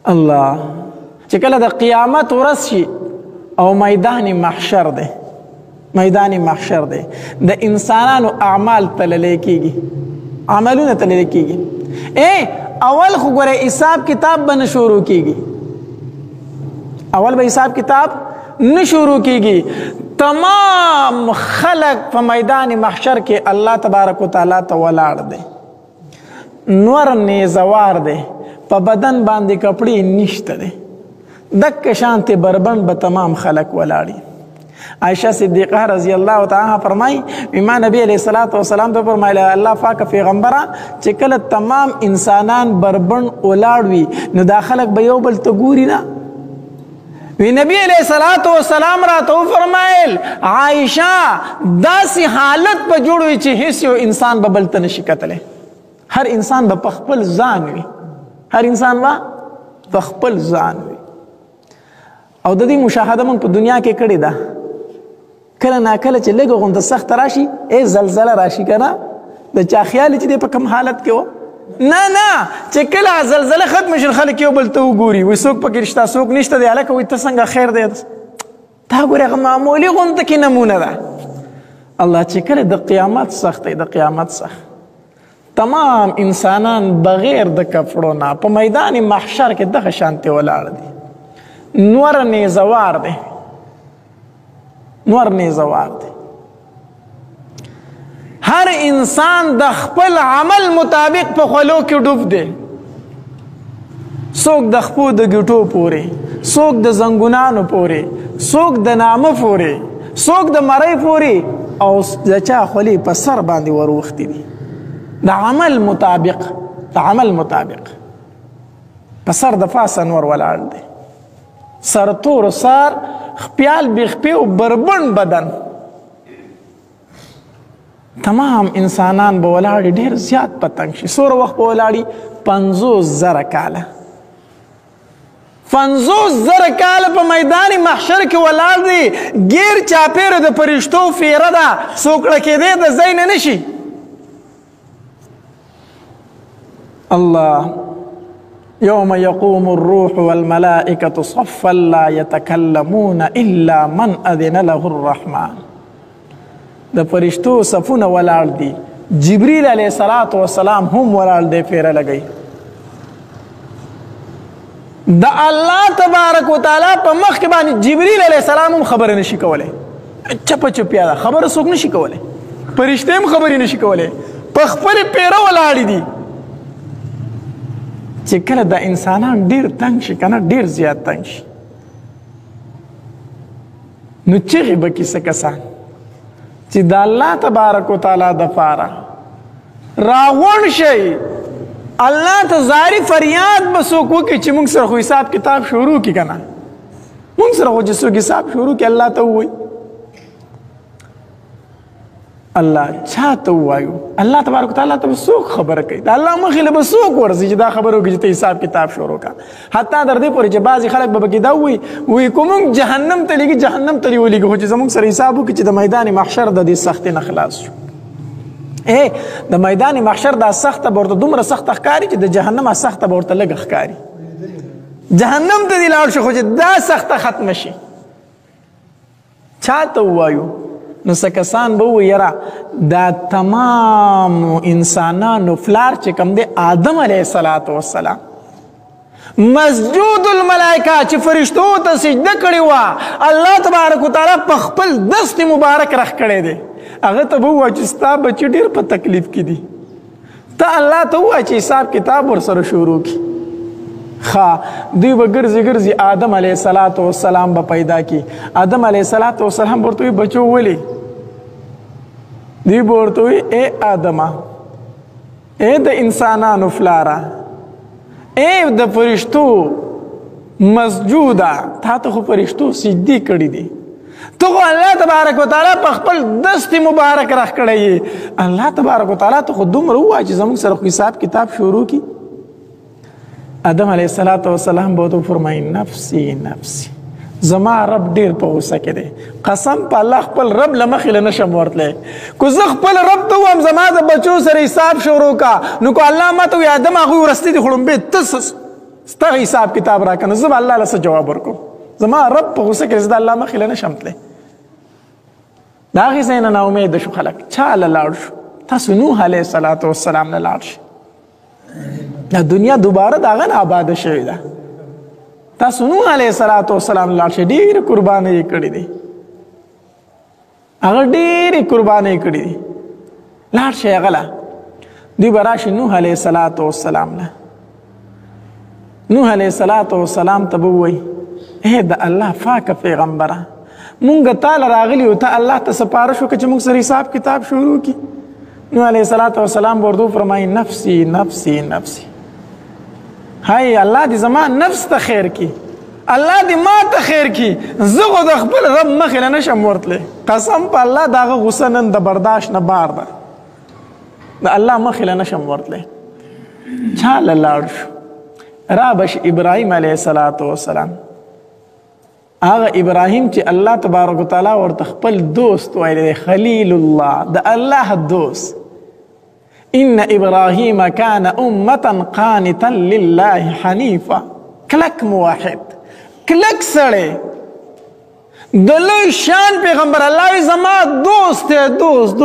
الله چې کله د قیامت ورځ شي او میدان محشر دی، میدان محشر دی، د انسانانو اعمال تللی کېږي، عملونه تللی کېږي. اول خو ګوره حساب کتاب به نه شروع کېږي، اول به حساب کتاب نه شروع کېږي. تمام خلق په میدان محشر کې الله تبارک و تعالی ته ولاړ دی، نور نیزوار دی، په بدن باندې کپړې نشته دی، دک شانته بربند به تمام خلق ولاړي. عائشہ صدیقہ رضی اللہ تعالی فرمائی ما نبی علیہ الصلوۃ والسلام ته فرمایله الله پاک پیغمبره چې کله تمام انسانان بربند ولاړ وي نو دا خلق به یو بل ته ګوري نه وی. نبی علیہ الصلوۃ والسلام را ته فرمایل عائشہ داسې حالت په جوړوي چې هیڅ یو انسان به بل ته نشي کتلی، هر انسان به په خپل ځان وي، هر انسان به په خپل ځان وي. او د دې مشاهده موږ په دنیا کې کړې ده، کله ناکله چې لږ غونډه سخت راشي زلزله راشي که نه د چا خیال چې دی په کوم حالت کې و، نه چې کله زلزله ختم شي خلک یو بل ته وګوري وایي څوک پکې شته څوک نشته دی، هلکه وایي ته څنګه خیر دی، دا ګورې هغه معمولي غونډه کې نمونه ده. الله چې کله د قیامت سخت دی، د قیامت سخت تمام انسانان بغیر د کپړو نه په میدان محشر کې دغه شانتې ولاړ دي، نور نیزوار دی، نور نیزوار دی. هر انسان د خپل عمل مطابق په خولو کې ډوب دی، څوک د خپو د ګټو پورې، څوک د زنګونانو پورې، څوک د نامه پورې، څوک د مرۍ پورې، او د چا خولې په سر باندې وروختې دي د عمل مطابق، د عمل مطابق. په سر د پاسه نور ولاړ دی، سرتور سر، خپیال بخپی و بربند بدن، تمام انسانان به ولاړي ډېر زیات پتنګ شي. څومره وخت به ولاړي؟ 50,000 کاله، 50,000 کاله په میدان محشر کې ولاړ دي، ګیر چاپېره د فرشتو فیره ده، څوک ړکېدی د ځای نه نشي. الله يوم يقوم الروح والملائكة صفا لا يتكلمون إلا من أذن له الرحمن. د فرشتو صفونه ولاړ دي، جبريل عليه الصلاة والسلام هم ولاړ دی، پیره لګي. د الله تبارک وتعالى په مخ کې باندې جبريل عليه السلام هم خبره نشي کولای، چپه چپیا ده، خبره څوک نشي کولای، فرشته هم خبرې نشي کولای، په خپل پیره ولاړ دي. چې کله د انسانان ډیر تنگ شي که نه، ډیر زیات تنگ شي، نو چغې به کیسه کسان چې د الله تبارک وتعالی دپاره راغونډ شي، الله ته زاری فریاد به څوک وکړي چې موږ سره خو حساب کتاب شروع کړي که نه، موږ سره خو چې څوک حساب شروع کړي الله ته ووایي. الله چاته وایو؟ الله تبارک وتعالی ته به څوک خبره کوي؟ د الله مخې له به څوک ورځي چې دا خبره وکړي چې ته حساب کتاب شروع کړه؟ حتی تر دې پورې چې بعضې خلک به پکې دا وایي که موږ جهنم ته لېږي جهنم ته دې ولېږي، خو چې زموږ سره حساب وکړي چې د میدان محشر د دې سختۍ نه خلاص شو. د میدان محشر دا سخته به ورته دومره سخته ښکاري چې د جهنم سخته به ورته لږه ښکاري، جهنم ته دې لاړ شو خو چې دا سخته ختمه شي. چاته ووایو؟ نو څه کسان به ووایي یاره دا تمام انسانانو پلار چې کوم دی آدم علیه السلام، مسجود الملائکه چې فرشتو ته سجده کړې وه، الله تبارک وتعالی په خپل دست مبارک رخ کړی دی، هغه ته به ووایي چې ستا بچي ډېر په تکلیف کې دي، ته الله ته ووایي چې حساب کتاب ورسره شروع کړي. دوی به ګرځي آدم علیه السلام به پیدا کی. آدم علیه السلام به ورته وایي بچو ولې؟ دوی به ورته وایي ای آدمه، ای د انسانانو پلاره، ای د فرشتو مسجوده، تا ته خو فرشتو سجدې کړي دي، تو خو الله تبارک وتعالی په خپل دست مبارک رخ کړی یې، الله تبارک وتعالی ته خو دومره ووایه چې زموږ سره خو حساب کتاب شروع کړي. آدم علیه السلام به ورته وفرمایي نفسي نفسي، زما رب ډیر په غوسه کې دی، قسم په الله خپل رب له مخې له نشم ورتلی، که زه خپل رب ته ووایم زما د بچو سره حساب شروع کا، نو که الله ماته وایي آدم هغوی ورستې دي خو لومبې ته ستا حساب کتاب راکنه زه به الله له څه جواب ورکوم زما رب په غوسه کې زه د الله مخې له نشم تللی د هغې ځای نه ناامیده شو خلک چا له لاړ شو تاسو نوح علیه السلام له لاړ شئ دا دنیا دوباره د هغه نه آباده شوې ده تاسو نوح علیه السلام له لاړ شئ ډېرې قربانۍ یې کړې دي هغه ډېرې قربانۍ کړې دي لاړ شئ هغه له دوی به راشي نوح علیه السلام له نوح علیه السلام ته به ووایي ای د الله پاکه پیغمبره مونږ تاله راغلي یو ته الله ته سپارښت وکړه چې مونږ سره حساب کتاب شروع کړي نوح علیه السلام به ورته وفرمایي نفسي نفسي نفسي هی الله دې زما نفس ته خیر کړي الله دې ما ته خیر کړي زه خو د خپل رب مخې له نشم ورتلی قسم په الله د هغه غوسه نن د برداشت نه بار ده د الله مخې له نشم ورتلی چا له لاړ شو را به شي ابراهیم علیه السلام هغه ابراهیم چې الله تبارک وتعالی ورته خپل دوست ویلی دی خلیل الله د الله دوست ان ابراهیم کان امة قانتا لله حنیفا کلک موحد کلک سړی د لوی شان پیغمبر الله زما دوست دی دوست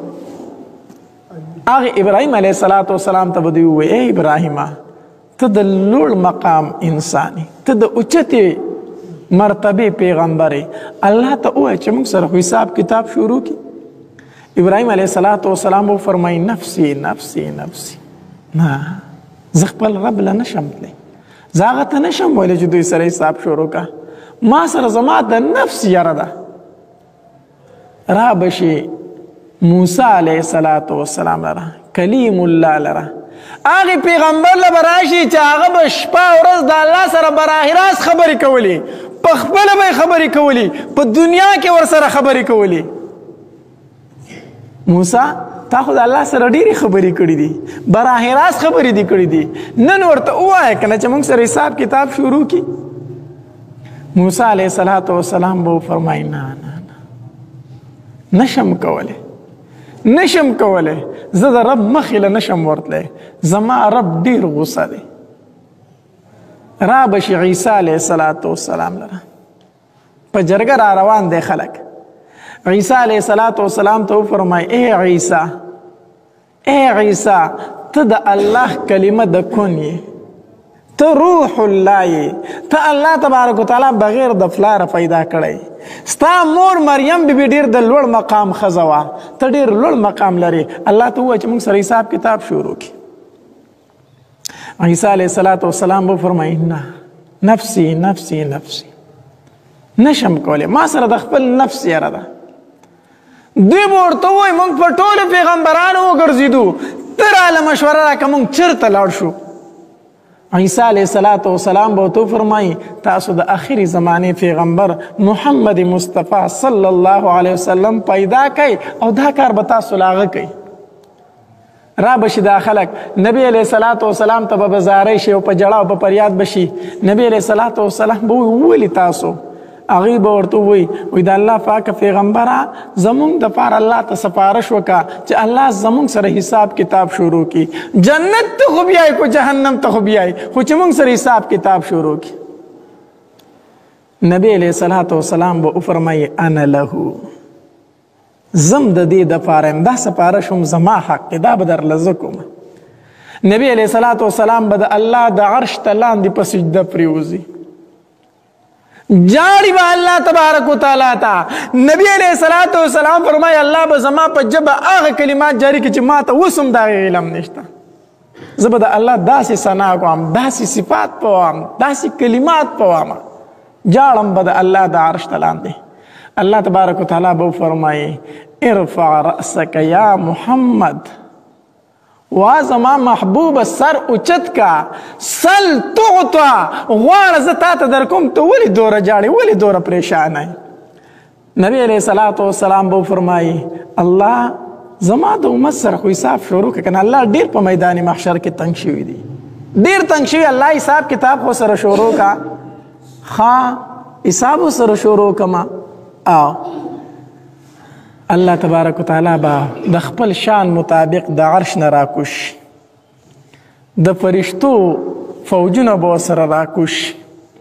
هغه ابراهیم علیه السلام ته به دوی ووایي ای ابراهیمه ته د لوړ مقام انساني ته د اوچتې مرتبه پیغمبري الله ته ووایه چې موږ سره حساب کتاب شروع کړي ابراهیم علیه السلام وفرمایي نفسي نفسي نفسي نه زه خپل رب له نشم تللی زه هغه ته نشم ویلی چې دوی سره حساب شروع کړه ما سره زما د نفس یره ده را به شي موسی علیه السلام لره کلیم الله لره هغې پیغمبر له به راشي چې هغه به شپه ورځ د الله سره براه راست خبرې کولې په خپله به یې خبرې کولې په دنیا کې ورسره خبرې کولې موسی تا خو د الله سره ډېرې خبرې کړي دي براه راست خبرې دي کړي دي نن ورته ووایه که نه چې موږ سره حساب کتاب شروع کړي موسی علیه السلام به وفرمایي نه نشم کولی نشم کولی زه د رب مخې له نشم ورتلی زما رب ډېر غوسه دی را به شي عیسی علیه السلام لره په جرګه را روان دی خلک عیسی علیه السلام ته وفرمایي ای عیسی ته د الله کلمه د کون یې ته روح الله یې ته الله تبارک وتعالی بغیر د پلاره پیدا کړی ستا مور مریم بیبي ډېر د لوړ مقام ښځه وه ته ډېر لوړ مقام لرې الله ته ووایه چې موږ سره حساب کتاب شروع کړي عیسی علیه السلام به وفرمایي نه نفسي نفسي نفسي نشم کولی ما سره د خپل نفس یره ده دوی به ورته ووایي موږ په ټولو پیغمبرانو وګرځېدو ته راله مشوره راکړه موږ چېرته لاړ شو عیسی علیه السلام به ورته وفرمایي تاسو د آخري زمانې پیغمبر محمد مصطفی صلی الله علیه وسلم پیدا کوئ او دا کار به تاسو له هغه کوئ را به شي دا خلک نبی علیه السلام ته به بزاری شي او په جړه او په فریاد به شي نبی علیه السلام به ووایي ولې تاسو هغې به ورته ووایي د الله پاکه پیغمبره زمونږ دپاره الله ته سپارښت وکړه چې الله زمونږ سره حساب کتاب شروع کړي جنت ته خو بیایي کو جهنم ته خو بیایي خو چې مونږ سره حساب کتاب شروع کړي نبی علیه السلام به وفرمایي انا له زم د دې دپاره یم دا سپارښت هم زما حق دی دا به درله زه کوم نبی علیه السلام به د الله د عرش ته لاندې په سجده پرېوځي جاړي به الله تبارک وتعالی ته نبی علیه السلام فرمایي الله به زما په ژبه هغه کلمات جاري کړي چې ما ته اوس هم د هغې علم نشته زه به د الله داسې ثنا کوم داسې صفات به وایم داسې کلمات به وایم جاړم به د الله د عرش ته لاندې الله تبارک وتعالی به وفرمایي ارفع رأسک یا محمد وا زما محبوب سر اوچت کا سل تعطا غواړه زه تا ته در کوم ته ولې دوره جاړې ولې دوره پریشانه نبی علیه السلام به وفرمایي الله زما د امت سره خو حساب شروع کړه کنه الله ډېر په میدان محشر کې تنګ شوي دي ډېر تنګ شوي الله حساب کتاب خو سره شروع کا ښه حساب سره شروع کما او الله تبارک وتعالی به د خپل شان مطابق د عرش نه راکوش د فرشتو فوجونه به ورسره راکوز شي،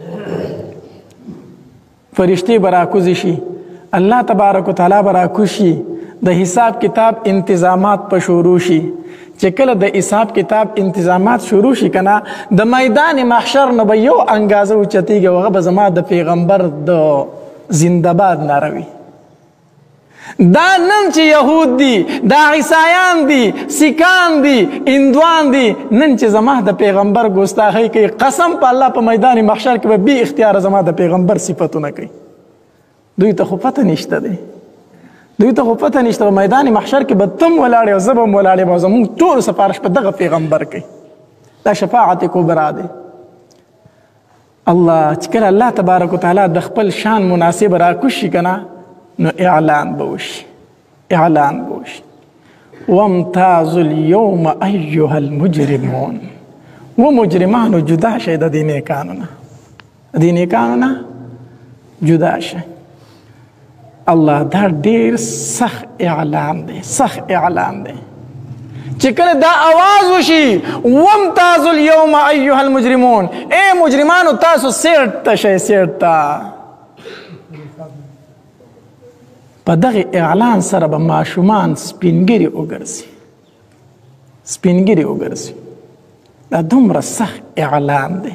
فرشتې به راکوزې شي، الله تبارک وتعالی به راکوز شي، د حساب کتاب انتظامات په شروع شي. چې کله د حساب کتاب انتظامات شروع شي که نه، د میدان محشر نه به یو انګازه اوچتېږي او هغه به زما د پیغمبر د زنده‌باد ناره وي. دا نن چې یهود دي، دا عیسایان دي، سیکان دي، هندوان دي، نن چې زما د پیغمبر ګستاخی کوي، قسم په الله په میدان محشر کې به بې اختیاره زما د پیغمبر صفتونه کوي. دوی ته خو پته نشته دی، دوی ته خو پته نشته. په میدان محشر کې به تم ولاړې او زه به هم ولاړ یم او زمونږ ټول سفارش په دغه پیغمبر کوي. دا شفاعت کبرا دی. الله چې کله الله تبارک وتعالی د خپل شان مناسب راکوز شي که نه، نو اعلان به وشي، اعلان به وشي. وامتازوا اليوم ایها المجرمون. و مجرمانو جدا شئ د دې نیکانو نه، د دې نیکانو نه جدا شئ. الله دا ډیر سخت اعلان دی، سخت اعلان دی. چې کله دا آواز وشي وامتازوا اليوم ایها المجرمون، اے مجرمانو تاسو سیټ ته شئ، سیټ ته. په دغه اعلان سره به ماشومان سپینګیري وګرځي، سپینګیري وګرځي. دا دومره سخت اعلان دی.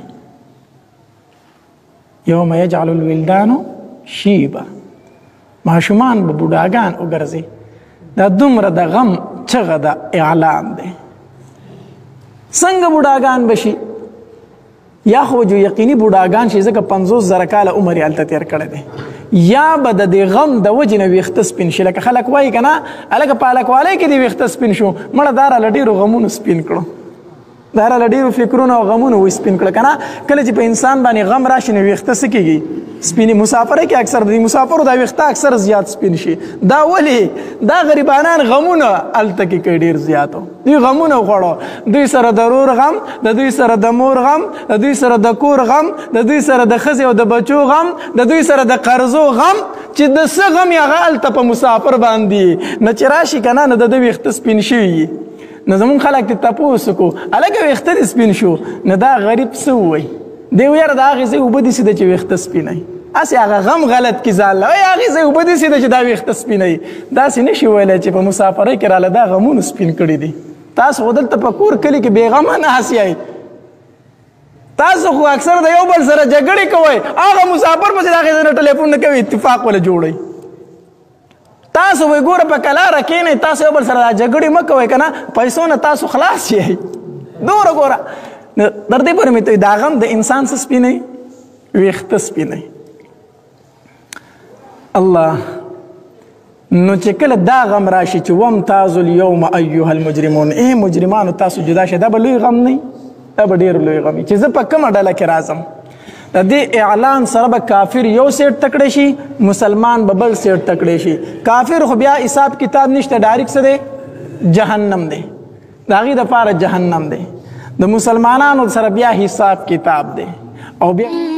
یوم یجعل الولدان شیبا، ماشومان به بوډاګان وګرځي. دا دومره د غم چغه د اعلان دی. څنګه بوډاګان بشي؟ یا خو جو یقیني بوډاګان شي ځکه 50,000 کاله عمر یې هلته تېر کړی دی، یا به د دې غم د وجې نه ویښته سپین شي. لکه خلک وایي که نه هلکه په هلکوالۍ کې دې ویښته سپین شو، مړه دا راله ډېرو غمونو سپین کړو، دا راله ډېرو فکرونو او غمونو وی سپین کړه که نه. کله چې په انسان باندې غم راشي نو ویښته څه کېږي؟ سپینې. مسافرۍ کې اکثر د مسافرو دا ویښته اکثر زیات سپین شي. دا ولې؟ دا غریبانان غمونه هلته کې کوي ډېر زیاتو. دوی غمونه وخوړو، دوی سره د رور غم، د دوی سره د مور غم، د دوی سره د کور غم، د دوی سره د ښځې او د بچو غم، د دوی سره د قرضو غم، چې د څه غم یې هغه هلته په مسافر باندې. نه چې راشي که نه، نه د ده ویښته سپین شوي. نو زمونږ خلک دې تپوس وکړو هلکه ویښته دې سپین شو، نو دا غریب څه ووایي؟ دی ویاره د هغې ځای اوبه داسې ده چې ویښته سپینوي. هسې هغه غم غلط کي ځان له هغې ځای اوبه داسې ده چې دا ویښته سپینوي. داسې نه شي ویلی چې په مسافرۍ کې راله دا غمونو سپین کړي دي. تاسو خو دلته په کور کلي کې بېغمه ناست یئ، تاسو خو اکثر د یو بل سره جګړې کوئ، هغه مسافر پسې د هغې ځای نه ټلیفون نه کوي، اتفاق وله جوړئ. تاسو وایي ګوره په کلاره کښېنئ، تاسو یو بل سره دا جګړې مه کوئ که نه، پیسو نه تاسو خلاص شئ. دومره ګوره تر دې پورې مې ته دا غم د انسان څه سپینوي؟ ویښته سپینوي. الله نو چې کله دا غم راشي چې وامتازوا اليوم ایها المجرمون، ای مجرمانو تاسو جدا شئ، دا به لوی غم نه، دا به ډېر لوی غم چې زه په کومه ډله کې راځم. د دې اعلان سره به کافر یو سیټ تکړی شي، مسلمان به بل سیټ تکړی شي. کافر خو بیا حساب کتاب نشته، ډایرکټ څه دی؟ جهنم دی، د هغې دپاره جهنم دی. د مسلمانانو سره بیا حساب کتاب دی. او بیا